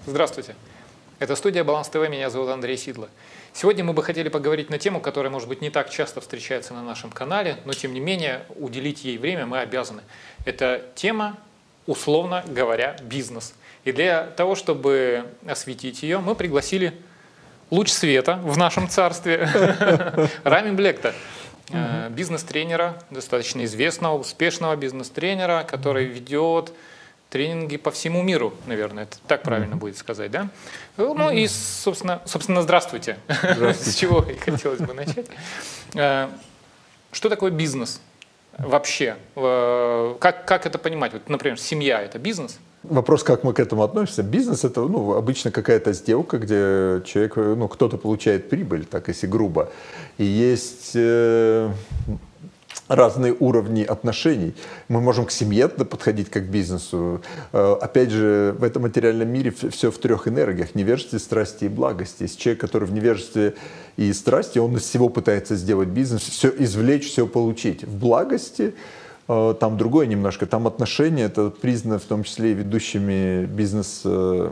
Здравствуйте. Это студия «Баланс ТВ», меня зовут Андрей Сидло. Сегодня мы бы хотели поговорить на тему, которая, может быть, не так часто встречается на нашем канале, но, тем не менее, уделить ей время мы обязаны. Это тема, условно говоря, бизнес. И для того, чтобы осветить ее, мы пригласили луч света в нашем царстве Рами Блекта, бизнес-тренера, достаточно известного, успешного бизнес-тренера, который ведет тренинги по всему миру, наверное, это так правильно будет сказать, да? Ну и, собственно, здравствуйте. С чего и хотелось бы начать. Что такое бизнес вообще? Как это понимать? Вот, например, семья – это бизнес? Вопрос, как мы к этому относимся. Бизнес – это обычно какая-то сделка, где человек, кто-то получает прибыль, так если грубо. И есть разные уровни отношений. Мы можем к семье подходить как к бизнесу. Опять же, в этом материальном мире все в трех энергиях: невежестве, страсти и благости. Есть человек, который в невежестве и страсти, он из всего пытается сделать бизнес, все извлечь, все получить. В благости там другое немножко. Там отношения, это признано в том числе и ведущими бизнес-гуру,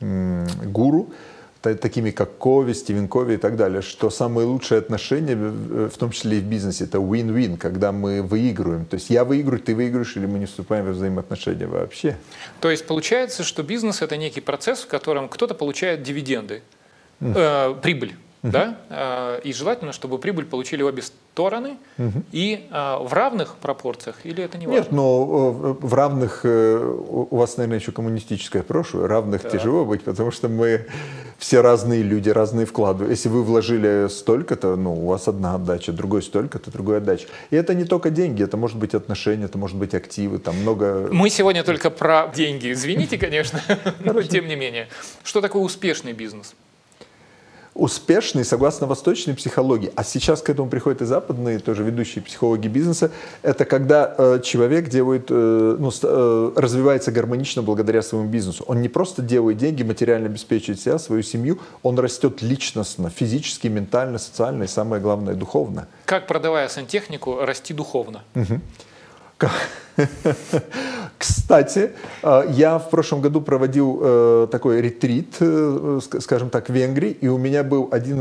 такими как Кови, Стивен Кови и так далее, что самые лучшие отношения, в том числе и в бизнесе, это win-win, когда мы выигрываем. То есть я выиграю, ты выиграешь, или мы не вступаем во взаимоотношения вообще. То есть получается, что бизнес – это некий процесс, в котором кто-то получает дивиденды, прибыль. Да? И желательно, чтобы прибыль получили обе стороны и в равных пропорциях, или это не важно? Нет, но в равных, у вас, наверное, еще коммунистическое прошлое, равных тяжело быть, потому что мы все разные люди, разные вклады. Если вы вложили столько-то, у вас одна отдача, другой столько-то, другая отдача. И это не только деньги, это может быть отношения, это может быть активы, там много... Мы сегодня только про деньги, извините, конечно, но тем не менее. Что такое успешный бизнес? Успешный, согласно восточной психологии, а сейчас к этому приходят и западные, тоже ведущие психологи бизнеса, это когда человек делает, развивается гармонично благодаря своему бизнесу. Он не просто делает деньги, материально обеспечивает себя, свою семью, он растет личностно, физически, ментально, социально и, самое главное, духовно. Как, продавая сантехнику, расти духовно? Кстати, я в прошлом году проводил такой ретрит, скажем так, в Венгрии, и у меня был один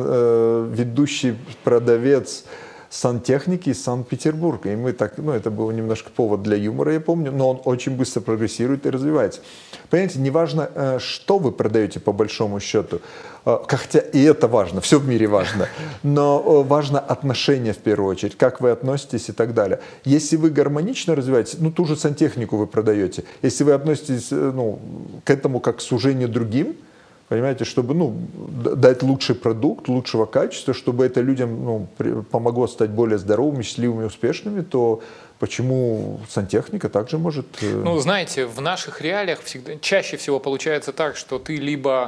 ведущий продавец сантехники из Санкт-Петербурга. И мы так, это был немножко повод для юмора, я помню, но он очень быстро прогрессирует и развивается. Понимаете, неважно, что вы продаете по большому счету, хотя и это важно, все в мире важно, но важно отношение в первую очередь, как вы относитесь и так далее. Если вы гармонично развиваетесь, ту же сантехнику вы продаете, если вы относитесь к этому как к служению другим, понимаете, чтобы дать лучший продукт, лучшего качества, чтобы это людям помогло стать более здоровыми, счастливыми, успешными, то почему сантехника также может... Знаете, в наших реалиях чаще всего получается так, что ты либо...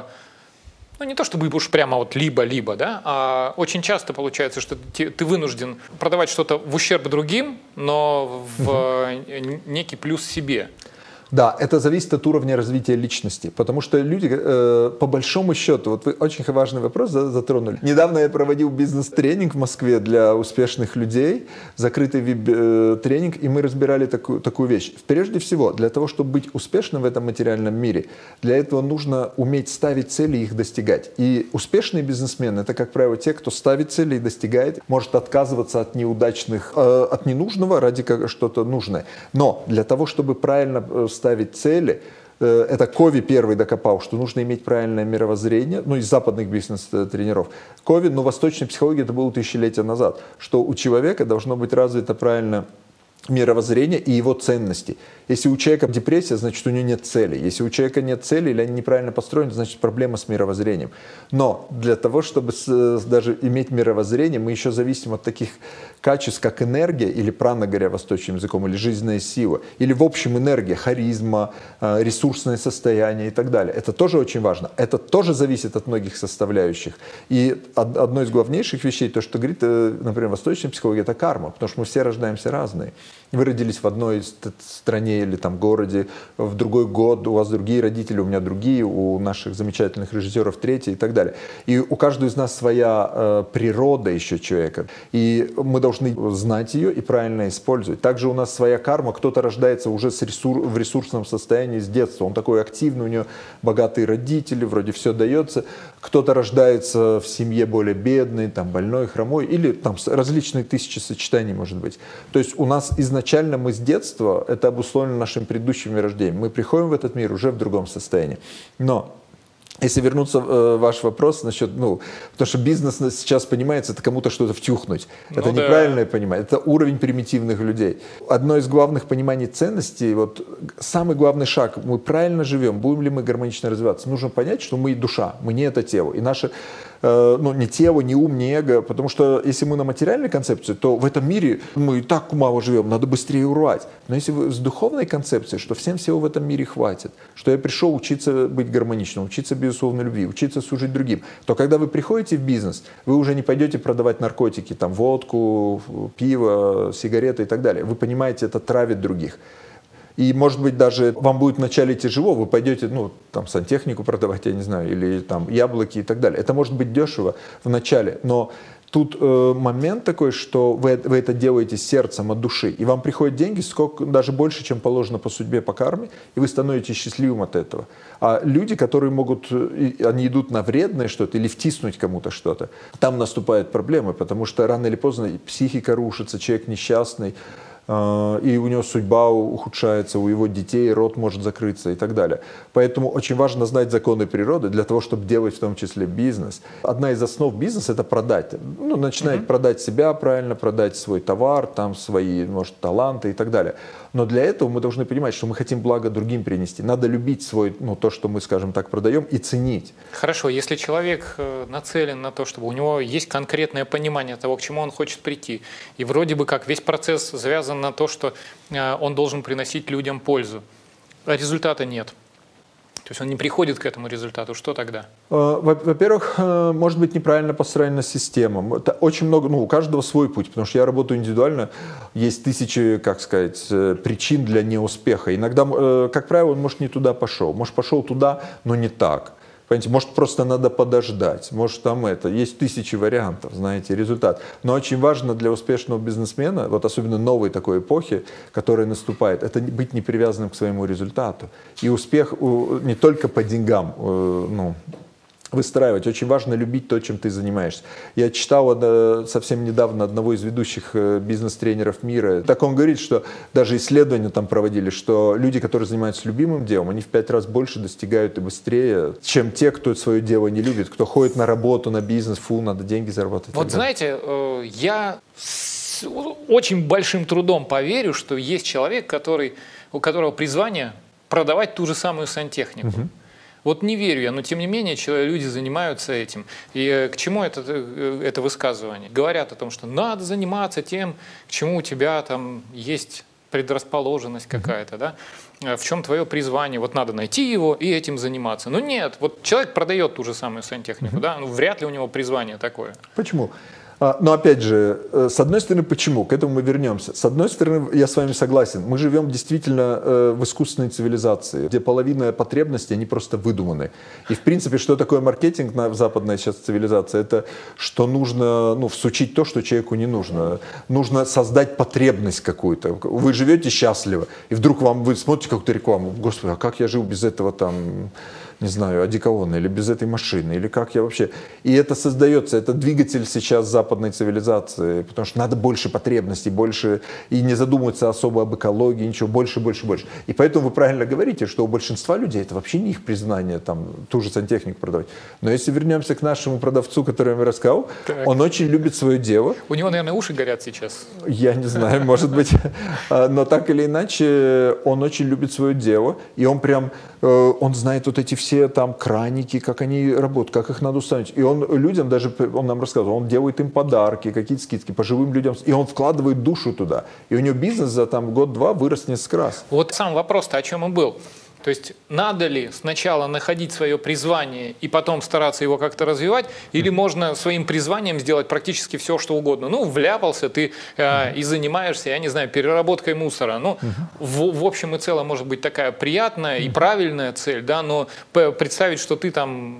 не то чтобы уж прямо либо-либо, да, а очень часто получается, что ты вынужден продавать что-то в ущерб другим, но в некий плюс себе. Да, это зависит от уровня развития личности, потому что люди, по большому счету, вы очень важный вопрос затронули. Недавно я проводил бизнес-тренинг в Москве для успешных людей, закрытый веб-тренинг, и мы разбирали такую вещь. Прежде всего, для того, чтобы быть успешным в этом материальном мире, для этого нужно уметь ставить цели и их достигать. И успешные бизнесмены – это, как правило, те, кто ставит цели и достигает, может отказываться от неудачных, от ненужного ради что-то нужное. Но для того, чтобы правильно ставить цели, это Кови первый докопал, что нужно иметь правильное мировоззрение, из западных бизнес-тренеров. Кови, восточной психологии это было тысячелетия назад, что у человека должно быть развито правильное мировоззрение и его ценности. Если у человека депрессия, значит, у него нет цели. Если у человека нет цели или они неправильно построены, значит, проблема с мировоззрением. Но для того, чтобы даже иметь мировоззрение, мы еще зависим от таких качеств, как энергия, или прана, говоря восточным языком, или жизненная сила, или в общем энергия, харизма, ресурсное состояние и так далее. Это тоже очень важно. Это тоже зависит от многих составляющих. И одно из главнейших вещей, то, что говорит, например, восточная психология, это карма, потому что мы все рождаемся разные. Вы родились в одной стране или там городе, в другой год, у вас другие родители, у меня другие, у наших замечательных режиссеров третьи и так далее. И у каждого из нас своя природа еще человека, и мы должны знать ее и правильно использовать. Также у нас своя карма, кто-то рождается уже в ресурсном состоянии с детства, он такой активный, у него богатые родители, вроде все дается, кто-то рождается в семье более бедной, там больной, хромой, или там различные тысячи сочетаний может быть. То есть у нас изначально мы с детства, это обусловлено нашим предыдущим рождением. Мы приходим в этот мир уже в другом состоянии. Но если вернуться в ваш вопрос насчет, потому что бизнес сейчас понимается, это кому-то что-то втюхнуть. Это неправильное понимание, это уровень примитивных людей. Одно из главных пониманий ценностей, вот самый главный шаг, мы правильно живем, будем ли мы гармонично развиваться, нужно понять, что мы душа, мы не это тело. И наше не тело, не ум, не эго, потому что если мы на материальной концепции, то в этом мире мы и так мало живем, надо быстрее урвать. Но если вы с духовной концепцией, что всем всего в этом мире хватит, что я пришел учиться быть гармоничным, учиться безусловной любви, учиться служить другим, то когда вы приходите в бизнес, вы уже не пойдете продавать наркотики, там водку, пиво, сигареты и так далее. Вы понимаете, это травит других. И, может быть, даже вам будет вначале тяжело, вы пойдете, сантехнику продавать, я не знаю, или там яблоки и так далее. Это может быть дешево в начале, но тут момент такой, что вы это делаете сердцем, от души, и вам приходят деньги даже больше, чем положено по судьбе, по карме, и вы становитесь счастливым от этого. А люди, которые они идут на вредное что-то или втиснуть кому-то что-то, там наступают проблемы, потому что рано или поздно психика рушится, человек несчастный, и у него судьба ухудшается, у его детей рот может закрыться и так далее. Поэтому очень важно знать законы природы для того, чтобы делать в том числе бизнес. Одна из основ бизнеса – это продать. Начинать продать себя правильно, продать свой товар, там свои, может, таланты и так далее. Но для этого мы должны понимать, что мы хотим благо другим принести. Надо любить то, что мы, скажем так, продаем, и ценить. Хорошо, если человек нацелен на то, чтобы у него есть конкретное понимание того, к чему он хочет прийти, и вроде бы как весь процесс завязан на то, что он должен приносить людям пользу, а результата нет. То есть он не приходит к этому результату. Что тогда? Во-первых, может быть неправильно построена система. Это очень много, у каждого свой путь, потому что я работаю индивидуально, есть тысячи, причин для неуспеха. Иногда, как правило, он, может, не туда пошел, может, пошел туда, но не так. Понимаете, может, просто надо подождать, может, есть тысячи вариантов, знаете, результат. Но очень важно для успешного бизнесмена, особенно новой такой эпохи, которая наступает, это быть не привязанным к своему результату. И успех не только по деньгам, выстраивать. Очень важно любить то, чем ты занимаешься. Я читал совсем недавно одного из ведущих бизнес-тренеров мира. Так он говорит, что даже исследования там проводили, что люди, которые занимаются любимым делом, они в 5 раз больше достигают и быстрее, чем те, кто свое дело не любит, кто ходит на работу, на бизнес, надо деньги заработать. Вот знаете, я с очень большим трудом поверю, что есть человек, у которого призвание продавать ту же самую сантехнику. Вот не верю я, но тем не менее люди занимаются этим. И к чему это высказывание? Говорят о том, что надо заниматься тем, к чему у тебя там есть предрасположенность какая-то, да? В чем твое призвание? Вот надо найти его и этим заниматься. Но нет, вот человек продает ту же самую сантехнику, да? Вряд ли у него призвание такое. Почему? Но опять же, с одной стороны, почему? К этому мы вернемся. С одной стороны, я с вами согласен. Мы живем действительно в искусственной цивилизации, где половина потребностей, они просто выдуманы. И в принципе, что такое маркетинг в западной сейчас цивилизации? Это что нужно всучить то, что человеку не нужно. Нужно создать потребность какую-то. Вы живете счастливо, и вдруг вы смотрите какую-то рекламу. Господи, а как я жил без этого не знаю, одеколона, или без этой машины, или как я вообще... И это создается, это двигатель сейчас западной цивилизации, потому что надо больше потребностей, больше, и не задумываться особо об экологии, ничего, больше, больше, больше. И поэтому вы правильно говорите, что у большинства людей это вообще не их признание, ту же сантехнику продавать. Но если вернемся к нашему продавцу, который я вам рассказал, он очень любит свое дело. У него, наверное, уши горят сейчас. Я не знаю, может быть. Но так или иначе, он очень любит свое дело, и он знает вот эти все краники, как они работают, как их надо установить. И он людям он нам рассказывал, он делает им подарки, какие-то скидки пожилым людям, и он вкладывает душу туда. И у него бизнес за год-два вырос несколько раз. Вот сам вопрос-то о чем и был. То есть надо ли сначала находить свое призвание и потом стараться его как-то развивать, или можно своим призванием сделать практически все, что угодно? Ну, вляпался ты и занимаешься, я не знаю, переработкой мусора. Ну, в общем и целом может быть такая приятная и правильная цель, да, но представить, что ты там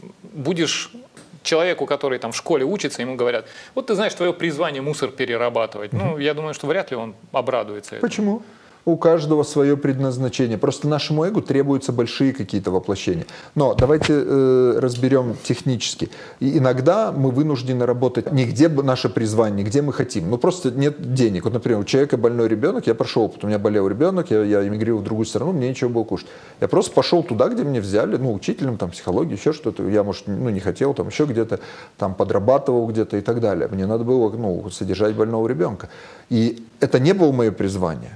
будешь человеку, который там в школе учится, ему говорят, вот ты знаешь, твое призвание мусор перерабатывать. Ну, я думаю, что вряд ли он обрадуется этому. Почему? У каждого свое предназначение. Просто нашему эго требуются большие какие-то воплощения. Но давайте разберем технически. И иногда мы вынуждены работать не где наше призвание, где мы хотим. Ну просто нет денег. Вот, например, у человека больной ребенок, я прошел опыт, у меня болел ребенок, я эмигрировал в другую страну, мне нечего было кушать. Я просто пошел туда, где меня взяли, ну, учителем, там, психологии, еще что-то. Я, может, ну, не хотел, там, еще где-то, там, подрабатывал где-то и так далее. Мне надо было, ну, содержать больного ребенка. И это не было мое призвание.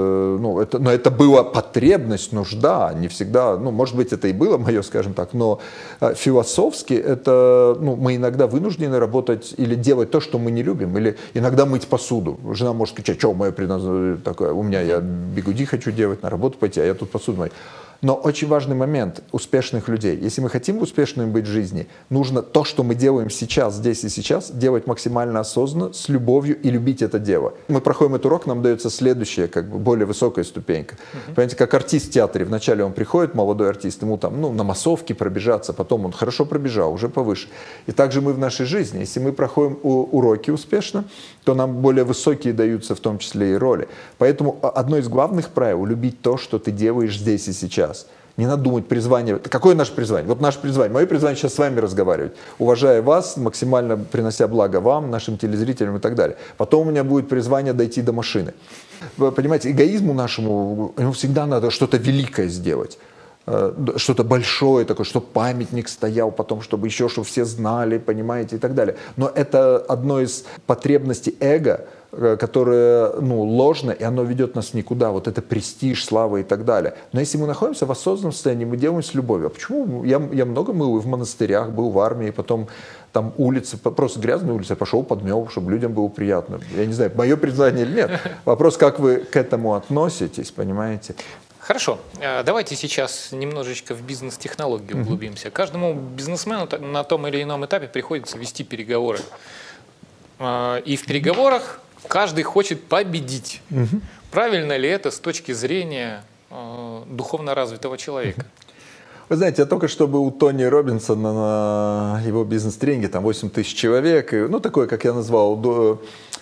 Но это была потребность, нужда, не всегда, ну, может быть, это и было мое, скажем так, но философски это, ну, мы иногда вынуждены работать или делать то, что мы не любим, или иногда мыть посуду. Жена может кричать, что мое предназначение такое, у меня я бигуди хочу делать, на работу пойти, а я тут посуду мою. Но очень важный момент успешных людей. Если мы хотим успешными быть в жизни, нужно то, что мы делаем сейчас, здесь и сейчас, делать максимально осознанно, с любовью и любить это дело. Мы проходим этот урок, нам дается следующая, как бы, более высокая ступенька. Понимаете, как артист в театре. Вначале он приходит, молодой артист, ему там, ну, на массовке пробежаться, потом он хорошо пробежал, уже повыше. И также мы в нашей жизни. Если мы проходим уроки успешно, то нам более высокие даются в том числе и роли. Поэтому одно из главных правил – любить то, что ты делаешь здесь и сейчас. Не надо думать призвание. Какое наше призвание? Вот наше призвание. Мое призвание сейчас с вами разговаривать. Уважая вас, максимально принося благо вам, нашим телезрителям и так далее. Потом у меня будет призвание дойти до машины. Вы понимаете, эгоизму нашему, ему всегда надо что-то великое сделать. Что-то большое такое, чтобы памятник стоял потом, чтобы еще, чтобы все знали, понимаете, и так далее. Но это одно из потребностей эго, которое, ну, ложно, и оно ведет нас никуда. Вот это престиж, слава и так далее. Но если мы находимся в осознанном состоянии, мы делаем с любовью. А почему? Я много был в монастырях, был в армии, потом там улицы, просто грязные улицы, я пошел подмел, чтобы людям было приятно. Я не знаю, мое признание или нет. Вопрос, как вы к этому относитесь, понимаете? Хорошо, давайте сейчас немножечко в бизнес-технологии углубимся. Каждому бизнесмену на том или ином этапе приходится вести переговоры. И в переговорах каждый хочет победить. Правильно ли это с точки зрения духовно развитого человека? Вы знаете, я только что был у Тони Робинсона на его бизнес-тренинге, там 8 тысяч человек, ну такое, как я назвал,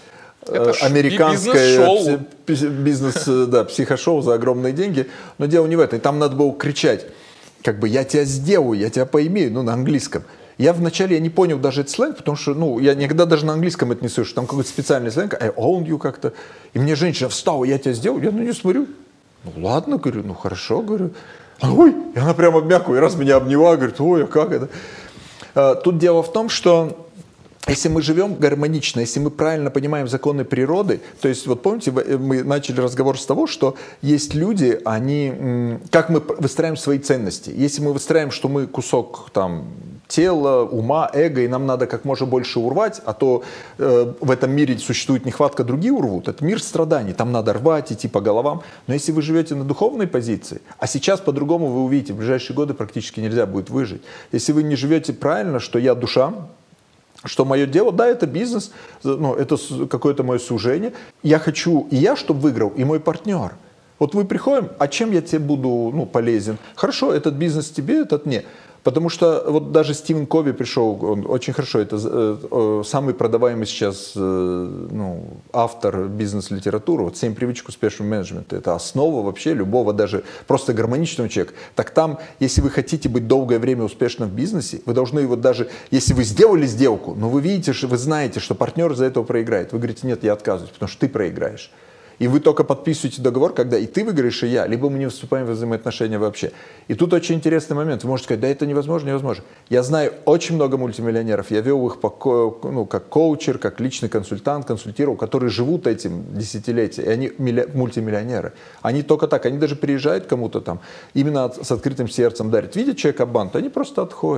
американское бизнес, да, психошоу за огромные деньги. Но дело не в этом. И там надо было кричать, как бы, я тебя сделаю, я тебя поимею, ну, на английском. Я вначале не понял даже этот сленг, потому что, ну, я никогда даже на английском это не слышу. Там какой-то специальный сленг, I own you как-то. И мне женщина встала, я тебя сделаю. Я на нее смотрю. Ну, ладно, говорю, ну, хорошо, говорю. Ой, и она прямо обмякла, и раз меня обняла, говорит, ой, а как это? Тут дело в том, что если мы живем гармонично, если мы правильно понимаем законы природы, то есть, вот помните, мы начали разговор с того, что есть люди, они, как мы выстраиваем свои ценности. Если мы выстраиваем, что мы кусок там тела, ума, эго, и нам надо как можно больше урвать, а то в этом мире существует нехватка, другие урвут. Это мир страданий, там надо рвать, идти по головам. Но если вы живете на духовной позиции, а сейчас по-другому вы увидите, в ближайшие годы практически нельзя будет выжить. Если вы не живете правильно, что я душа, что мое дело, да, это бизнес, ну, это какое-то мое служение. Я хочу и я, чтобы выиграл, и мой партнер. Вот мы приходим, а чем я тебе буду, ну, полезен? Хорошо, этот бизнес тебе, этот не. Потому что вот даже Стивен Кови пришел, он очень хорошо, это самый продаваемый сейчас ну, автор бизнес-литературы, вот 7 привычек успешного менеджмента. Это основа вообще любого, даже просто гармоничного человека. Так там, если вы хотите быть долгое время успешным в бизнесе, вы должны, вот даже если вы сделали сделку, но вы видите, что вы знаете, что партнер из-за этого проиграет, вы говорите, нет, я отказываюсь, потому что ты проиграешь. И вы только подписываете договор, когда и ты выиграешь, и я, либо мы не вступаем в взаимоотношения вообще. И тут очень интересный момент. Вы можете сказать, да это невозможно, невозможно. Я знаю очень много мультимиллионеров. Я вел их ну, как коучер, как личный консультант, консультировал, которые живут этим десятилетия. И они мультимиллионеры. Они только так, они даже приезжают кому-то там, именно с открытым сердцем дарят. Видят человека банд, они просто отходят.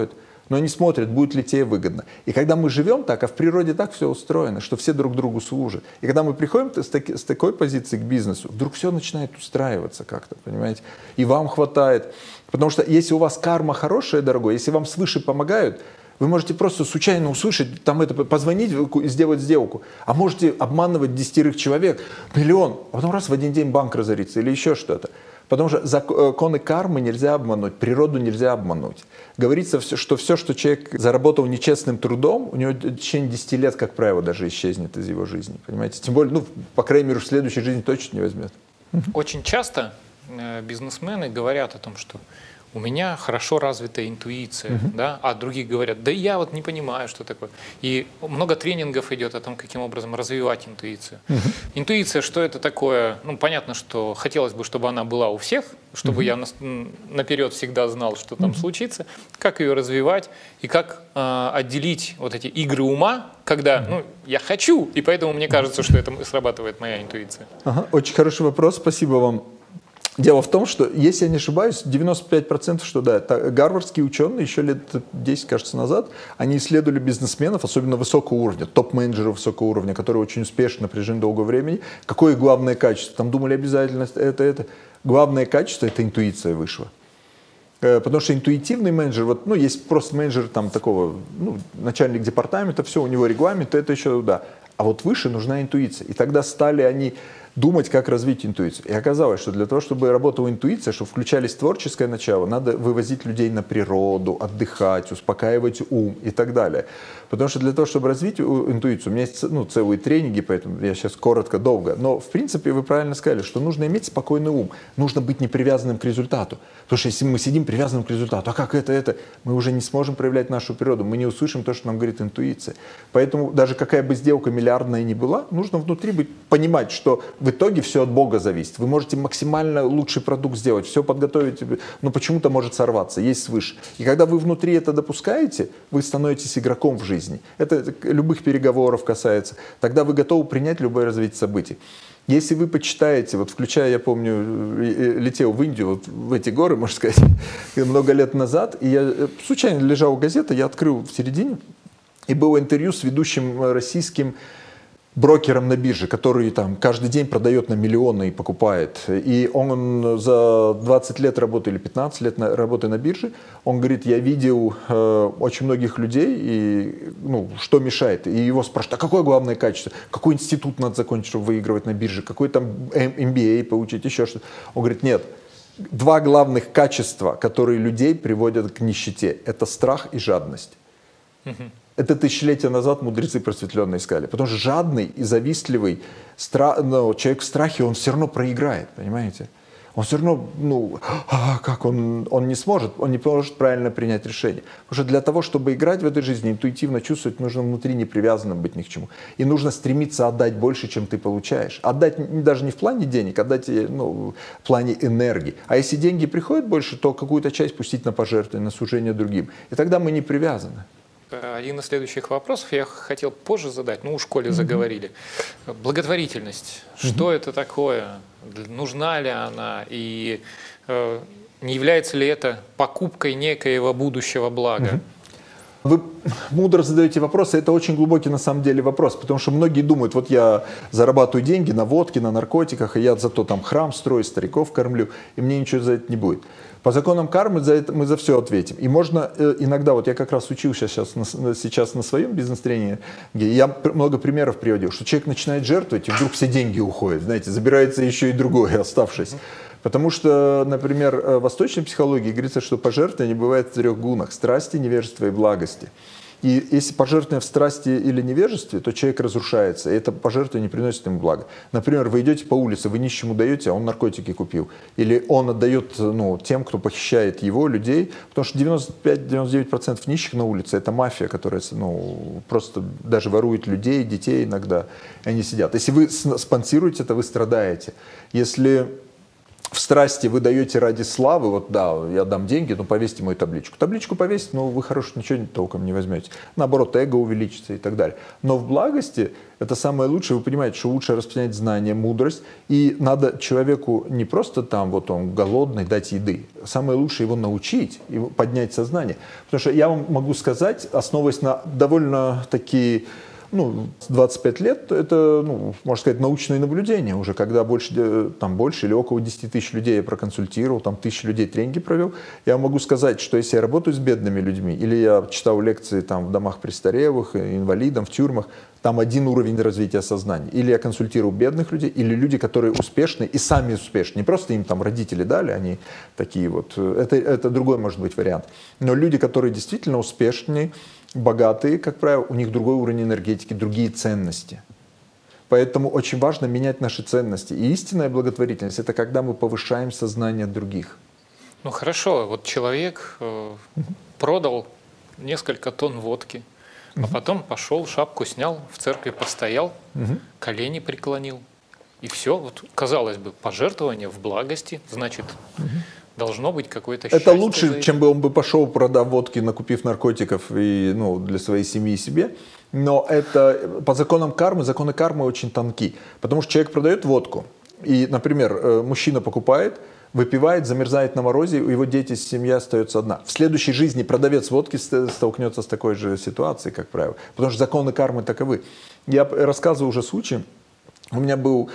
Но они смотрят, будет ли тебе выгодно. И когда мы живем так, а в природе так все устроено, что все друг другу служат. И когда мы приходим с такой позиции к бизнесу, вдруг все начинает устраиваться как-то, понимаете? И вам хватает. Потому что если у вас карма хорошая, дорогой, если вам свыше помогают, вы можете просто случайно услышать, там это, позвонить и сделать сделку. А можете обманывать 10 человек, миллион, а потом раз в один день банк разорится или еще что-то. Потому что законы кармы нельзя обмануть, природу нельзя обмануть. Говорится, что все, что человек заработал нечестным трудом, у него в течение 10 лет, как правило, даже исчезнет из его жизни. Понимаете? Тем более, ну, по крайней мере, в следующей жизни точно не возьмет. Очень часто бизнесмены говорят о том, что у меня хорошо развитая интуиция, да? А другие говорят, да я вот не понимаю, что такое. И много тренингов идет о том, каким образом развивать интуицию. Интуиция, что это такое? Ну, понятно, что хотелось бы, чтобы она была у всех, чтобы я наперед всегда знал, что там случится, как ее развивать и как отделить вот эти игры ума, когда ну, я хочу, и поэтому мне кажется, что это срабатывает моя интуиция. Ага, очень хороший вопрос, спасибо вам. Дело в том, что, если я не ошибаюсь, 95%, что да, это гарвардские ученые еще лет 10, кажется, назад, они исследовали бизнесменов, особенно высокого уровня, топ-менеджеров высокого уровня, которые очень успешны на протяжении долгого времени. Какое главное качество? Там думали обязательно это. Главное качество – это интуиция вышла. Потому что интуитивный менеджер, вот, ну, есть просто менеджер там такого, ну, начальник департамента, все, у него регламент, это еще, да. А вот выше нужна интуиция. И тогда стали они думать, как развить интуицию. И оказалось, что для того, чтобы работала интуиция, чтобы включались творческое начало, надо вывозить людей на природу, отдыхать, успокаивать ум и так далее. Потому что для того, чтобы развить интуицию, у меня есть целые тренинги, поэтому я сейчас коротко, долго. Но, в принципе, вы правильно сказали, что нужно иметь спокойный ум. Нужно быть не привязанным к результату. Потому что если мы сидим привязанным к результату, а как это, мы уже не сможем проявлять нашу природу, мы не услышим то, что нам говорит интуиция. Поэтому даже какая бы сделка миллиардная ни была, нужно внутри понимать, что в итоге все от Бога зависит. Вы можете максимально лучший продукт сделать, все подготовить, но почему-то может сорваться, есть свыше. И когда вы внутри это допускаете, вы становитесь игроком в жизни. Это любых переговоров касается. Тогда вы готовы принять любое развитие событий. Если вы почитаете, вот включая, я помню, летел в Индию, вот в эти горы, можно сказать, много лет назад, и я случайно лежал газета, я открыл в середине, и было интервью с ведущим российским брокером на бирже, который там каждый день продает на миллионы и покупает. И он за 20 лет работы или 15 лет работы на бирже, он говорит, я видел очень многих людей, и, ну, что мешает. И его спрашивают, а какое главное качество? Какой институт надо закончить, чтобы выигрывать на бирже? Какой там MBA получить, еще что-то? Он говорит, нет. Два главных качества, которые людей приводят к нищете, это страх и жадность. Это тысячелетия назад мудрецы просветленные искали. Потому что жадный и завистливый человек в страхе, он все равно проиграет, понимаете? Он все равно, как он не сможет правильно принять решение. Потому что для того, чтобы играть в этой жизни, интуитивно чувствовать, нужно внутри не привязанным быть ни к чему. И нужно стремиться отдать больше, чем ты получаешь. Отдать даже не в плане денег, отдать в плане энергии. А если деньги приходят больше, то какую-то часть пустить на пожертвование, на служение другим. И тогда мы не привязаны. Один из следующих вопросов я хотел позже задать, в школе заговорили. Благотворительность. Что это такое? Нужна ли она? И не является ли это покупкой некоего будущего блага? Вы мудро задаете вопросы, это очень глубокий на самом деле вопрос, потому что многие думают, вот я зарабатываю деньги на водке, на наркотиках, и я зато там храм строю, стариков кормлю, и мне ничего за это не будет. По законам кармы мы за все ответим. И можно иногда, вот я как раз учился сейчас на своем бизнес-тренинге, я много примеров приводил, что человек начинает жертвовать, и вдруг все деньги уходят, знаете, забирается еще и другое, оставшееся. Потому что, например, в восточной психологии говорится, что пожертвование бывает в 3 гунах – страсти, невежества и благости. И если пожертвование в страсти или невежестве, то человек разрушается, и это пожертвование не приносит ему блага. Например, вы идете по улице, вы нищему даете, а он наркотики купил. Или он отдает тем, кто похищает его, людей. Потому что 95-99% нищих на улице – это мафия, которая просто даже ворует людей, детей иногда, и они сидят. Если вы спонсируете это, вы страдаете. Если в страсти вы даете ради славы, вот да, я дам деньги, но повесьте мою табличку. Табличку повесить, но вы хорошо ничего толком не возьмете. Наоборот, эго увеличится и так далее. Но в благости это самое лучшее, вы понимаете, что лучше распространять знания, мудрость. И надо человеку не просто там, вот он голодный, дать еды. Самое лучшее его научить, его поднять сознание. Потому что я вам могу сказать, основываясь на довольно такие... 25 лет, это, можно сказать, научные наблюдения уже, когда больше или около 10 тысяч людей я проконсультировал, там 1000 людей тренинги провел, я могу сказать, что если я работаю с бедными людьми, или я читал лекции там в домах престарелых, инвалидам, в тюрьмах, там один уровень развития сознания. Или я консультирую бедных людей, или люди, которые успешны и сами успешны. Не просто им там родители дали, они такие вот, это другой может быть вариант. Но люди, которые действительно успешные, богатые, как правило, у них другой уровень энергетики, другие ценности. Поэтому очень важно менять наши ценности. И истинная благотворительность – это когда мы повышаем сознание других. Ну хорошо, вот человек продал несколько тонн водки, а потом пошел, шапку снял, в церкви постоял, колени преклонил. И все, вот, казалось бы, пожертвование в благости, значит... Должно быть какое-то счастье. Это лучше, чем бы он бы пошел, продав водки, накупив наркотиков и, для своей семьи и себе. Но это по законам кармы, законы кармы очень тонки. Потому что человек продает водку. И, например, мужчина покупает, выпивает, замерзает на морозе, у его дети, семья остается одна. В следующей жизни продавец водки столкнется с такой же ситуацией, как правило. Потому что законы кармы таковы. Я рассказывал уже случай. У меня был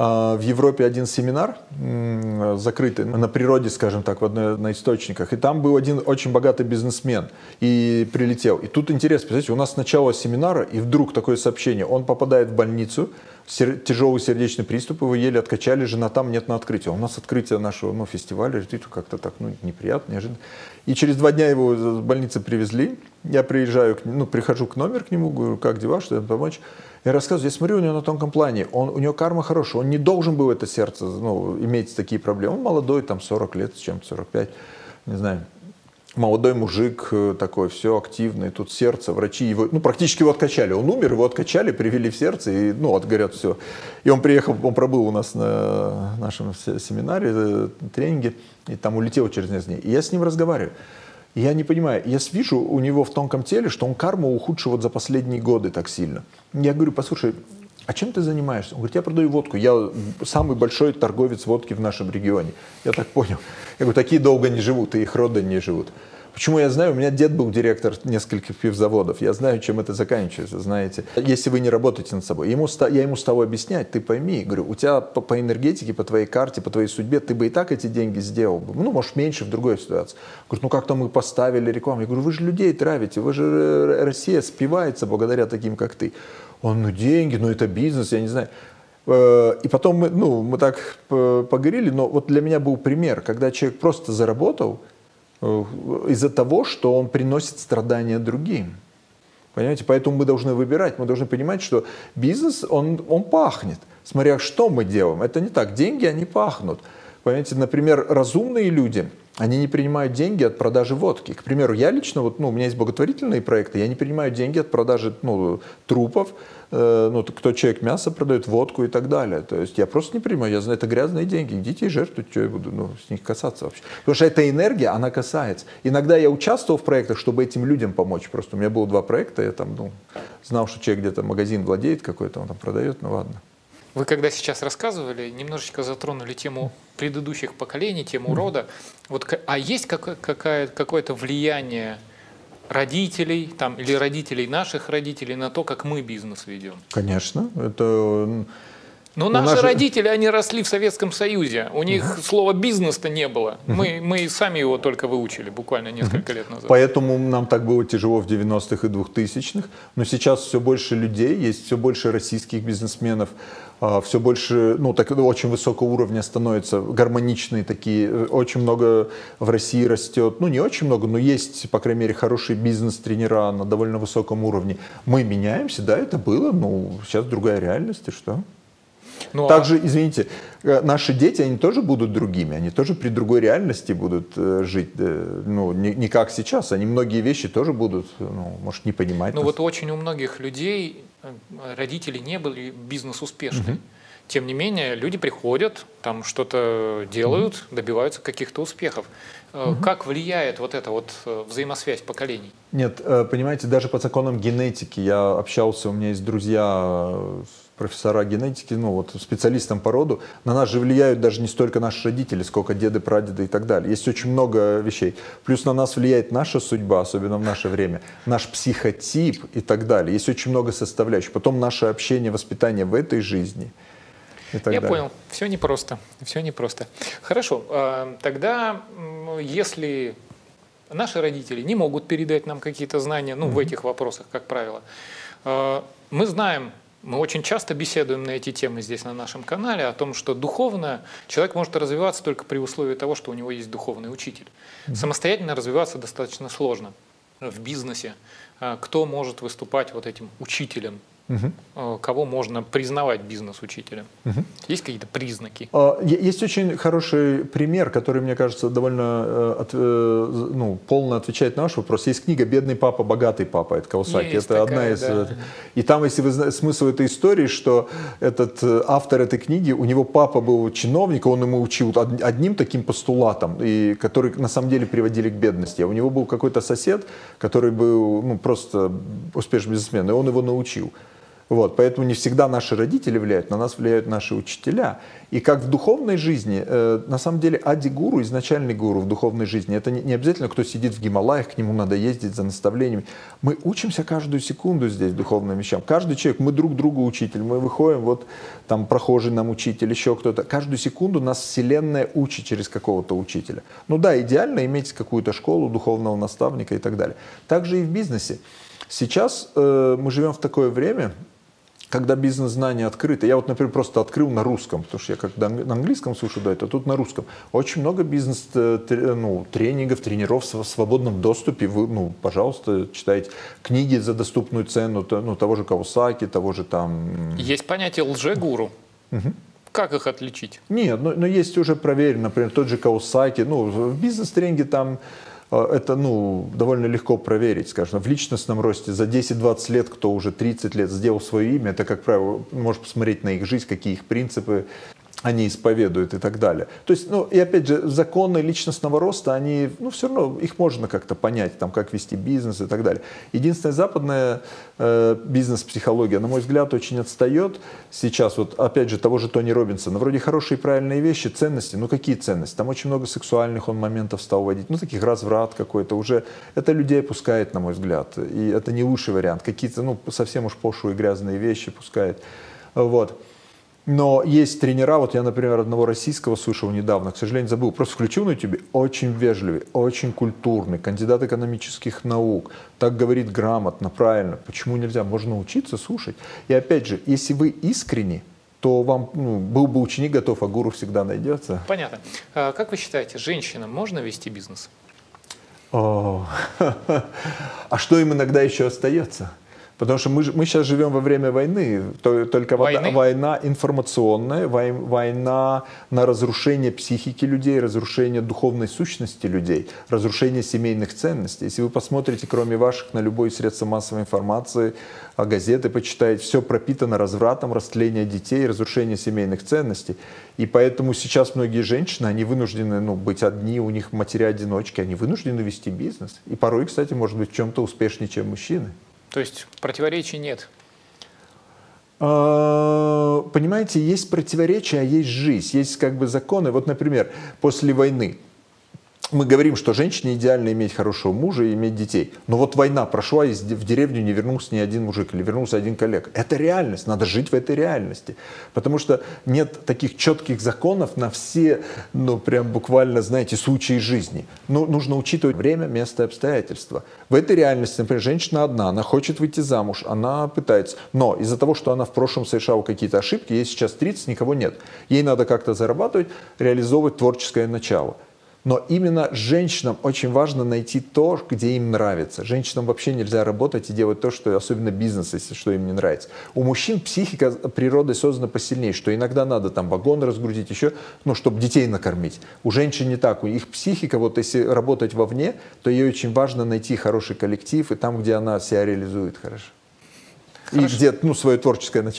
в Европе один семинар, закрытый, на природе, скажем так, на источниках. И там был один очень богатый бизнесмен и прилетел. И тут интересно, представляете, у нас с начала семинара, и вдруг такое сообщение. Он попадает в больницу, тяжелый сердечный приступ, его еле откачали, жена там, нет на открытие. У нас открытие нашего фестиваля, как-то так неприятно, неожиданно. И через 2 дня его в больнице привезли. Я приезжаю, прихожу к номеру к нему, говорю, как дела, что я помочь? Я рассказываю, я смотрю, у него на тонком плане, у него карма хорошая, он не должен был это сердце иметь такие проблемы. Он молодой, там 40 лет, с чем-то 45, не знаю. Молодой мужик такой, все активный, тут сердце, врачи его, практически его откачали. Он умер, его откачали, привели в сердце, и, говорят, все. И он приехал, он пробыл у нас на нашем семинаре, тренинге, и там улетел через несколько дней. И я с ним разговариваю. И я не понимаю, я вижу у него в тонком теле, что он карму ухудшил вот за последние годы так сильно. Я говорю, послушай, а чем ты занимаешься? Он говорит, я продаю водку, я самый большой торговец водки в нашем регионе. Я так понял. Я говорю, такие долго не живут, и их роды не живут. Почему я знаю? У меня дед был директор нескольких пивзаводов. Я знаю, чем это заканчивается, знаете. Если вы не работаете над собой. Я ему стал объяснять, ты пойми, говорю, у тебя по энергетике, по твоей карте, по твоей судьбе, ты бы и так эти деньги сделал бы. Может, меньше в другой ситуации. Говорит, как-то мы поставили рекламу. Я говорю, вы же людей травите, вы же Россия спивается благодаря таким, как ты. Он, деньги, это бизнес, я не знаю. И потом мы так поговорили, но вот для меня был пример, когда человек просто заработал, из-за того, что он приносит страдания другим. Понимаете? Поэтому мы должны выбирать, мы должны понимать, что бизнес, он пахнет. Смотря что мы делаем. Это не так. Деньги, они пахнут. Понимаете, например, разумные люди, они не принимают деньги от продажи водки. К примеру, я лично, у меня есть благотворительные проекты, я не принимаю деньги от продажи трупов, кто человек мясо продает, водку и так далее. То есть я просто не принимаю, я знаю, это грязные деньги, идите и жертвуйте, что я буду с них касаться вообще. Потому что эта энергия, она касается. Иногда я участвовал в проектах, чтобы этим людям помочь. Просто у меня было 2 проекта, я там знал, что человек где-то магазин владеет какой-то, он там продает, ладно. Вы когда сейчас рассказывали, немножечко затронули тему предыдущих поколений, тему рода. А есть какое-то влияние родителей или родителей наших родителей на то, как мы бизнес ведем? Конечно. Но наши родители, они росли в Советском Союзе. У них слова «бизнес»-то не было. Мы сами его только выучили буквально несколько лет назад. Поэтому нам так было тяжело в 90-х и 2000-х. Но сейчас все больше людей, есть все больше российских бизнесменов, все больше, очень высокого уровня становятся, гармоничные такие. Очень много в России растет. Не очень много, но есть, по крайней мере, хорошие бизнес-тренера на довольно высоком уровне. Мы меняемся, да, это было, сейчас другая реальность, и что? Также, извините, наши дети, они тоже будут другими, они тоже при другой реальности будут жить, не как сейчас, они многие вещи тоже будут, может, не понимать. Очень у многих людей родители не были бизнес-успешны. тем не менее, люди приходят, там что-то делают, добиваются каких-то успехов. Как влияет вот эта вот взаимосвязь поколений? Нет, понимаете, даже по законам генетики я общался, у меня есть друзья, профессора генетики, ну вот специалистам по роду, на нас же влияют даже не столько наши родители, сколько деды, прадеды и так далее. Есть очень много вещей. Плюс на нас влияет наша судьба, особенно в наше время, наш психотип и так далее. Есть очень много составляющих. Потом наше общение, воспитание в этой жизни. Я понял, все непросто, все непросто. Хорошо, тогда если наши родители не могут передать нам какие-то знания, ну, в этих вопросах, как правило, мы знаем, мы очень часто беседуем на эти темы здесь на нашем канале о том, что духовно человек может развиваться только при условии того, что у него есть духовный учитель. Самостоятельно развиваться достаточно сложно в бизнесе. Кто может выступать вот этим учителем? Кого можно признавать бизнес-учителем? Есть какие-то признаки? Есть очень хороший пример, который, мне кажется, довольно полно отвечает на ваш вопрос. Есть книга «Бедный папа, богатый папа». Это Каосаки. Есть это такая, одна из... да. И там, если вы знаете смысл этой истории, что этот автор этой книги, у него папа был чиновник, он ему учил одним таким постулатом, и который на самом деле приводили к бедности. А у него был какой-то сосед, который был просто успешный бизнесмен, и он его научил. Вот, поэтому не всегда наши родители влияют, на нас влияют наши учителя. И как в духовной жизни, на самом деле ади-гуру, изначальный гуру в духовной жизни, это не обязательно кто сидит в Гималаях, к нему надо ездить за наставлениями. Мы учимся каждую секунду здесь духовным вещам. Каждый человек, мы друг другу учитель, мы выходим, вот там прохожий нам учитель, еще кто-то. Каждую секунду нас Вселенная учит через какого-то учителя. Ну да, идеально иметь какую-то школу, духовного наставника и так далее. Также и в бизнесе. Сейчас мы живем в такое время, когда бизнес-знания открыты. Я вот, например, просто открыл на русском, потому что я когда на английском слушаю до этого, тут на русском. Очень много бизнес-тренингов, тренеров в свободном доступе. Вы, пожалуйста, читайте книги за доступную цену, того же Каосаки, того же там... Есть понятие лжегуру. Как их отличить? Нет, но есть уже проверено, например, тот же Каосаки. В бизнес-тренинге там... Это довольно легко проверить, скажем, в личностном росте за 10-20 лет, кто уже 30 лет сделал свое имя, это, как правило, можешь посмотреть на их жизнь, какие их принципы они исповедуют и так далее. То есть, и опять же, законы личностного роста, они, все равно их можно как-то понять, там, как вести бизнес и так далее. Единственная западная бизнес-психология, на мой взгляд, очень отстает сейчас, вот опять же, того же Тони Робинсона. Вроде хорошие и правильные вещи, ценности, какие ценности? Там очень много сексуальных он моментов стал вводить, таких разврат какой-то, уже это людей опускает, на мой взгляд, и это не лучший вариант. Какие-то, совсем уж пошлые грязные вещи пускает, вот. Но есть тренера, вот я, например, одного российского слышал недавно, к сожалению, забыл, просто включил на YouTube, очень вежливый, очень культурный, кандидат экономических наук, так говорит грамотно, правильно. Почему нельзя? Можно учиться, слушать. И опять же, если вы искренни, то вам был бы ученик готов, а гуру всегда найдется. Понятно. Как вы считаете, женщинам можно вести бизнес? А что им иногда еще остается? Потому что мы сейчас живем во время войны, только война информационная, война на разрушение психики людей, разрушение духовной сущности людей, разрушение семейных ценностей. Если вы посмотрите, кроме ваших, на любое средство массовой информации, газеты почитаете, все пропитано развратом, растление детей, разрушение семейных ценностей. И поэтому сейчас многие женщины, они вынуждены быть одни, у них матери-одиночки, они вынуждены вести бизнес. И порой, кстати, может быть, в чем-то успешнее, чем мужчины. То есть противоречий нет? Понимаете, есть противоречия, а есть жизнь, есть законы. Вот, например, после войны мы говорим, что женщине идеально иметь хорошего мужа и иметь детей. Но вот война прошла, и в деревню не вернулся ни один мужик, или вернулся один коллега. Это реальность, надо жить в этой реальности. Потому что нет таких четких законов на все, прям буквально, знаете, случаи жизни. Нужно учитывать время, место и обстоятельства. В этой реальности, например, женщина одна, она хочет выйти замуж, она пытается. Но из-за того, что она в прошлом совершала какие-то ошибки, ей сейчас 30, никого нет. Ей надо как-то зарабатывать, реализовывать творческое начало. Но именно женщинам очень важно найти то, где им нравится. Женщинам вообще нельзя работать и делать то, что, особенно бизнес, если что им не нравится. У мужчин психика природой создана посильнее, что иногда надо там вагон разгрузить еще, чтобы детей накормить. У женщин не так. У их психика, вот если работать вовне, то ей очень важно найти хороший коллектив и там, где она себя реализует хорошо. И где свое творческое начало.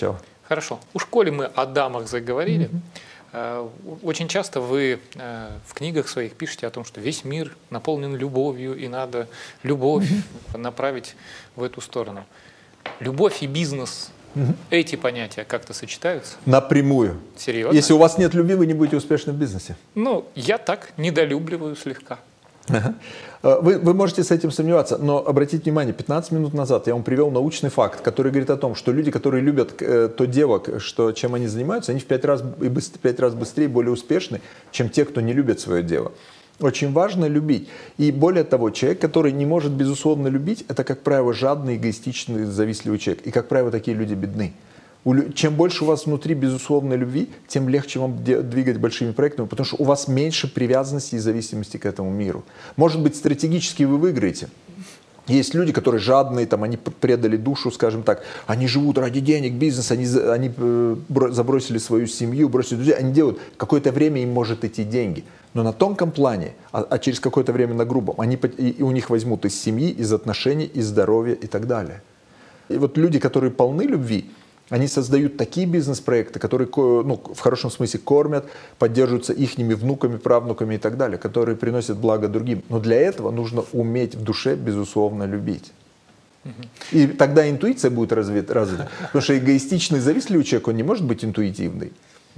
Хорошо. У школе мы о дамах заговорили. Очень часто вы в книгах своих пишете о том, что весь мир наполнен любовью, и надо любовь направить в эту сторону. Любовь и бизнес, эти понятия как-то сочетаются? Напрямую. Серьезно? Если у вас нет любви, вы не будете успешны в бизнесе. Ну, я так недолюбливаю слегка. Ага. Вы можете с этим сомневаться, но обратите внимание, 15 минут назад я вам привел научный факт, который говорит о том, что люди, которые любят то дело, чем они занимаются, они в 5 раз быстрее, более успешны, чем те, кто не любит свое дело. Очень важно любить. И более того, человек, который не может безусловно любить, это, как правило, жадный, эгоистичный, завистливый человек. И, как правило, такие люди бедны. Чем больше у вас внутри безусловной любви, тем легче вам двигать большими проектами, потому что у вас меньше привязанности и зависимости к этому миру. Может быть, стратегически вы выиграете. Есть люди, которые жадные, там, они предали душу, скажем так, они живут ради денег, бизнеса, они забросили свою семью, бросили друзей, они делают, какое-то время им может идти деньги. Но на тонком плане, а через какое-то время на грубом, и у них возьмут из семьи, из отношений, из здоровья и так далее. И вот люди, которые полны любви, они создают такие бизнес-проекты, которые, ну, в хорошем смысле кормят, поддерживаются ихними внуками, правнуками и так далее, которые приносят благо другим. Но для этого нужно уметь в душе, безусловно, любить. И тогда интуиция будет развита. Потому что эгоистичный, завистливый человек, он не может быть интуитивный.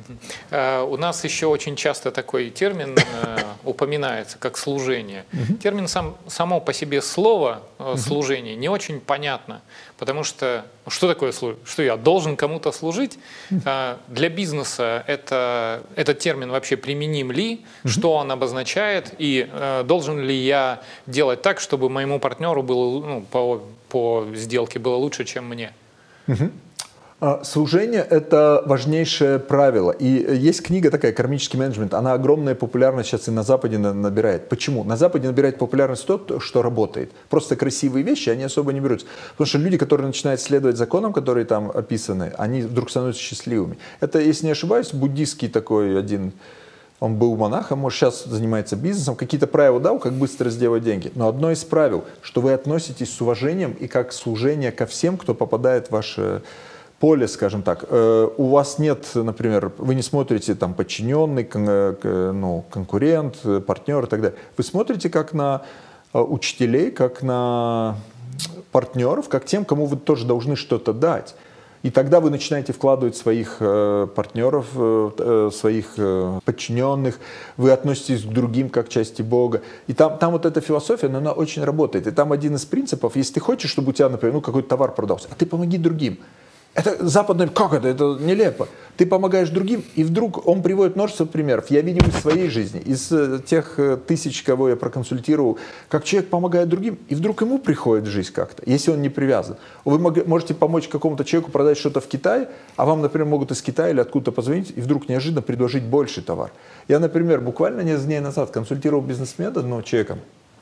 У нас еще очень часто такой термин упоминается, как служение. Термин само по себе слово служение не очень понятно, потому что что такое служить? Что я должен кому-то служить? Для бизнеса этот термин вообще применим ли? Что он обозначает? И должен ли я делать так, чтобы моему партнеру было, ну, по сделке было лучше, чем мне? Служение – это важнейшее правило. И есть книга такая «Кармический менеджмент». Она огромная популярность сейчас и на Западе набирает. Почему? На Западе набирает популярность то, что работает. Просто красивые вещи, они особо не берутся. Потому что люди, которые начинают следовать законам, которые там описаны, они вдруг становятся счастливыми. Это, если не ошибаюсь, буддийский такой один... Он был монахом, может, сейчас занимается бизнесом, какие-то правила дал, как быстро сделать деньги. Но одно из правил, что вы относитесь с уважением и как служение ко всем, кто попадает в ваше поле, скажем так. У вас нет, например, вы не смотрите там подчиненный, конкурент, партнер и так далее. Вы смотрите как на учителей, как на партнеров, как тем, кому вы тоже должны что-то дать. И тогда вы начинаете вкладывать своих партнеров, своих подчиненных, вы относитесь к другим как к части Бога. И там вот эта философия, но она очень работает. И там один из принципов, если ты хочешь, чтобы у тебя, например, какой-то товар продался, а ты помоги другим. Это западное, как это нелепо. Ты помогаешь другим, и вдруг он приводит множество примеров. Я видел из своей жизни, из тех тысяч, кого я проконсультировал, как человек помогает другим, и вдруг ему приходит в жизнь как-то, если он не привязан. Вы можете помочь какому-то человеку продать что-то в Китае, а вам, например, могут из Китая или откуда-то позвонить, и вдруг неожиданно предложить больший товар. Я, например, буквально несколько дней назад консультировал бизнесмена одного человека,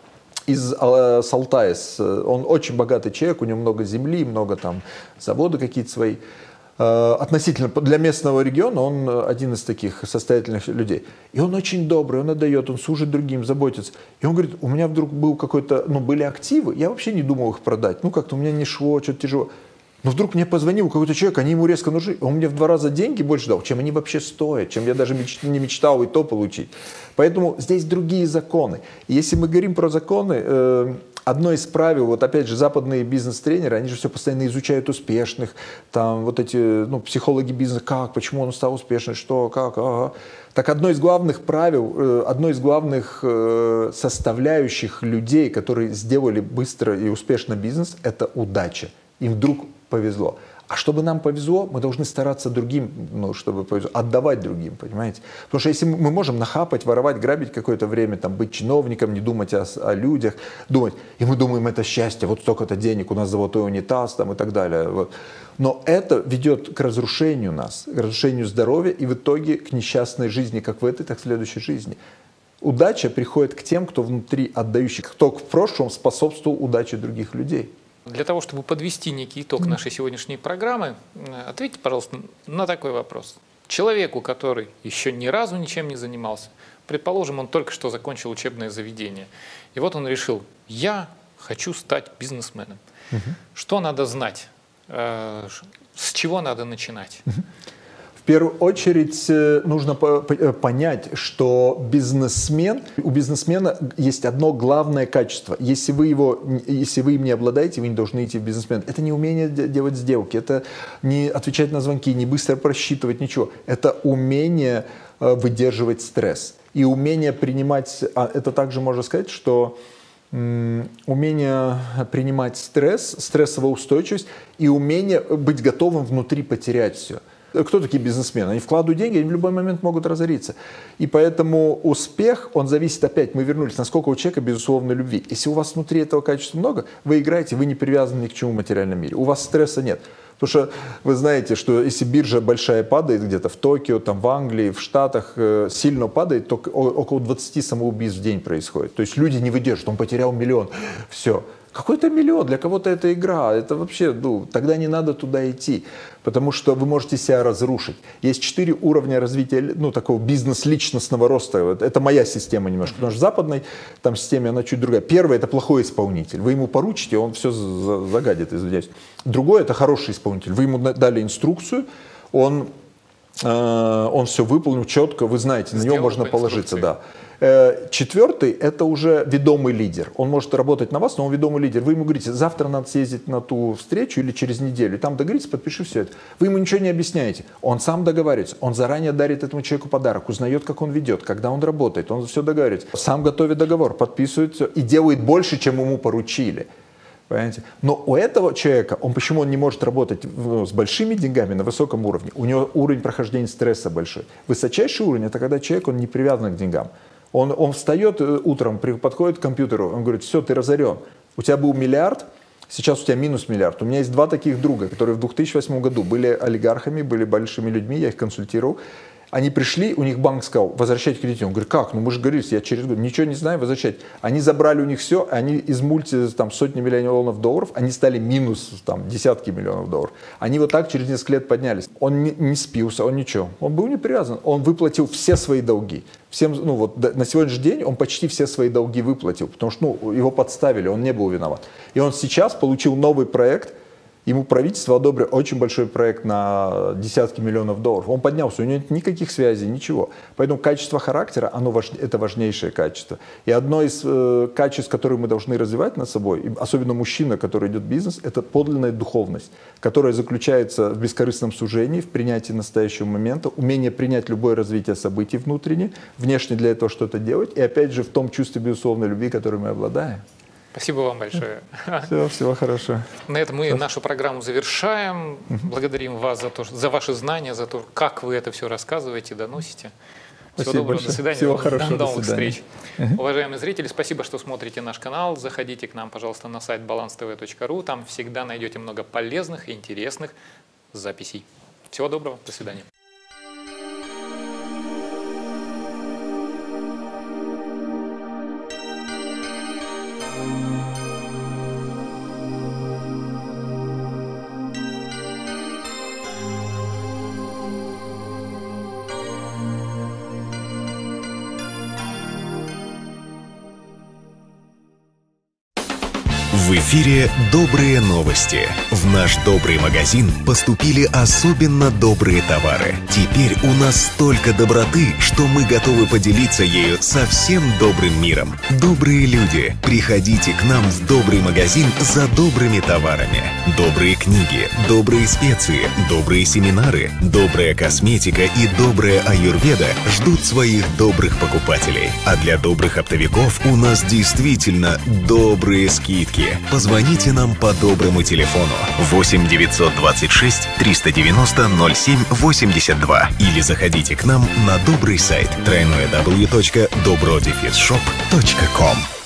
с Алтая. Он очень богатый человек, у него много земли, много там заводы какие-то свои. Относительно для местного региона он один из таких состоятельных людей. И он очень добрый, он отдает, он служит другим, заботится. И он говорит, у меня вдруг был какой-то, были активы, я вообще не думал их продать. Как-то у меня не шло, что-то тяжело. Но вдруг мне позвонил какой-то человек, они ему резко нужны, он мне в 2 раза деньги больше дал, чем они вообще стоят, чем я даже не мечтал и то получить. Поэтому здесь другие законы. И если мы говорим про законы, одно из правил, вот опять же, западные бизнес-тренеры, они же все постоянно изучают успешных, там вот эти, психологи бизнеса, как, почему он стал успешным, что, как, ага. Так одно из главных правил, одно из главных составляющих людей, которые сделали быстро и успешно бизнес, это удача. Им вдруг повезло. А чтобы нам повезло, мы должны стараться другим, чтобы повезло, отдавать другим, понимаете? Потому что если мы можем нахапать, воровать, грабить какое-то время, быть чиновником, не думать о людях, и мы думаем, это счастье, вот столько-то денег, у нас золотой унитаз и так далее. Вот. Но это ведет к разрушению нас, к разрушению здоровья и в итоге к несчастной жизни, как в этой, так и в следующей жизни. Удача приходит к тем, кто внутри отдающих, кто в прошлом способствовал удаче других людей. Для того, чтобы подвести некий итог нашей сегодняшней программы, ответьте, пожалуйста, на такой вопрос. Человеку, который еще ни разу ничем не занимался, предположим, он только что закончил учебное заведение, и вот он решил, я хочу стать бизнесменом. Что надо знать С чего надо начинать? В первую очередь нужно понять, что у бизнесмена есть одно главное качество. Если вы им не обладаете, вы не должны идти в бизнесмен. Это не умение делать сделки, это не отвечать на звонки, не быстро просчитывать ничего. Это умение выдерживать стресс. И умение принимать, это также можно сказать, что умение принимать стресс, стрессовая устойчивость и умение быть готовым внутри потерять все. Кто такие бизнесмены? Они вкладывают деньги, они в любой момент могут разориться. И поэтому успех, он зависит опять, мы вернулись, насколько у человека безусловной любви. Если у вас внутри этого качества много, вы играете, вы не привязаны ни к чему в материальном мире. У вас стресса нет. Потому что вы знаете, что если биржа большая падает где-то в Токио, там, в Англии, в Штатах сильно падает, то около 20 самоубийств в день происходит. То есть люди не выдерживают, он потерял миллион. Все. Какой-то миллион, для кого-то это игра, это вообще, тогда не надо туда идти, потому что вы можете себя разрушить. Есть 4 уровня развития, такого бизнес-личностного роста, это моя система немножко, потому что в западной там системе она чуть другая. Первый — это плохой исполнитель, вы ему поручите, он все загадит, извиняюсь. Другой — это хороший исполнитель, вы ему дали инструкцию, он все выполнил четко, вы знаете, на него можно положиться, да. Четвертый — это уже ведомый лидер. Он может работать на вас, но он ведомый лидер. Вы ему говорите, завтра надо съездить на ту встречу или через неделю, и там договоритесь, подпиши все это. Вы ему ничего не объясняете. Он сам договаривается. Он заранее дарит этому человеку подарок, узнает, как он ведет, когда он работает. Он все договаривается. Сам готовит договор, подписывает все и делает больше, чем ему поручили. Понимаете? Но у этого человека, почему он не может работать с большими деньгами на высоком уровне? У него уровень прохождения стресса большой. Высочайший уровень — это когда человек, он не привязан к деньгам. Он встает утром, подходит к компьютеру, он говорит, все, ты разорен. У тебя был миллиард, сейчас у тебя минус миллиард. У меня есть 2 таких друга, которые в 2008 году были олигархами, были большими людьми, я их консультировал. Они пришли, у них банк сказал, возвращать кредит. Он говорит, как? Мы же говорили, я через год ничего не знаю, возвращать. Они забрали у них все, они из сотни миллионов долларов, они стали минус десятки миллионов долларов. Они вот так через несколько лет поднялись. Он не спился, он ничего. Он был не привязан. Он выплатил все свои долги. На сегодняшний день он почти все свои долги выплатил, потому что его подставили, он не был виноват. И он сейчас получил новый проект. Ему правительство одобрило очень большой проект на десятки миллионов долларов. Он поднялся, у него нет никаких связей, ничего. Поэтому качество характера, это важнейшее качество. И одно из качеств, которые мы должны развивать над собой, особенно мужчина, который идет в бизнес, это подлинная духовность, которая заключается в бескорыстном служении, в принятии настоящего момента, умение принять любое развитие событий внутренне, внешне для этого что-то делать, и опять же в том чувстве безусловной любви, которым мы обладаем. Спасибо вам большое. Всего хорошего. На этом мы нашу программу завершаем. Благодарим вас за ваши знания, за то, как вы это все рассказываете, доносите. Всего доброго, большое. До свидания. Всего хорошего, до новых до свидания. встреч. Уважаемые зрители, спасибо, что смотрите наш канал. Заходите к нам, пожалуйста, на сайт balance.tv.ru. Там всегда найдете много полезных и интересных записей. Всего доброго, до свидания. В эфире «Добрые новости». В наш добрый магазин поступили особенно добрые товары. Теперь у нас столько доброты, что мы готовы поделиться ею со всем добрым миром. Добрые люди, приходите к нам в добрый магазин за добрыми товарами. Добрые книги, добрые специи, добрые семинары, добрая косметика и добрая аюрведа ждут своих добрых покупателей. А для добрых оптовиков у нас действительно добрые скидки. Позвоните нам по доброму телефону 8 926 390 07 82 или заходите к нам на добрый сайт www.dobro-shop.com.